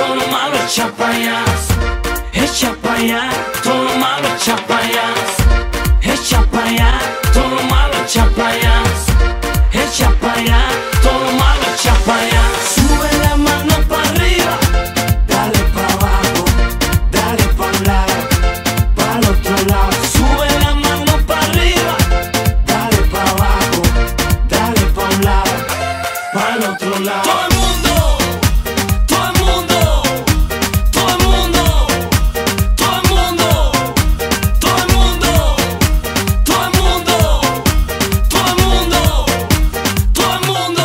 todo lo malo echa pa' allá. Echa pa' allá, todo lo malo echa pa' allá. Echa pa' allá, todo lo malo echa pa' allá. Echa pa' allá, todo lo malo echa pa' allá. Sube la mano pa' arriba, dale pa' abajo, dale pa' un lado, pa' el otro lado. Sube la mano pa' arriba, dale pa' abajo, dale pa' un lado, pa' el otro lado. Todo el mundo, todo el mundo, todo el mundo, todo el mundo, todo el mundo, todo el mundo, todo el mundo, todo el mundo.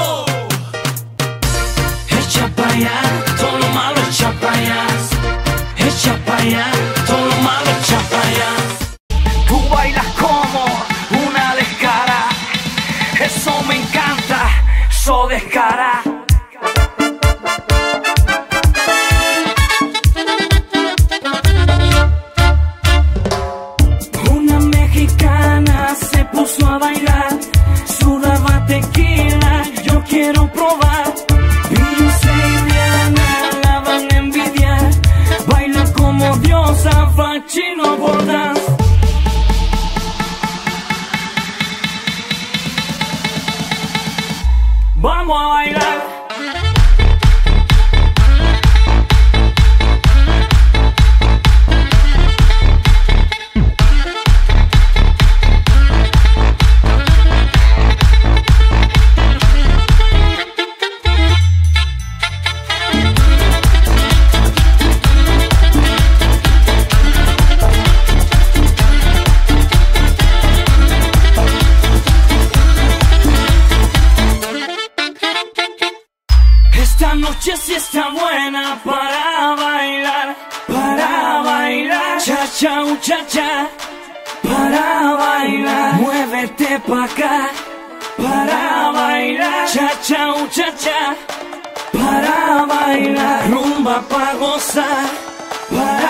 Echa pa' allá, todo lo malo echa pa' allá. Echa pa' allá, todo lo malo echa pa' allá. Tú bailas como una descara, eso me encanta, eso descara. Una mexicana se puso a bailar, sudaba tequila, yo quiero probar. Beyoncé y Rihanna la van a envidiar, baila como diosa, Fachino Bordás. Vamos a bailar. Esta noche sí está buena para bailar, cha cha cha cha, para bailar. Muévete pa' acá, para bailar, cha cha cha cha, para bailar. Rumba pa' gozar, para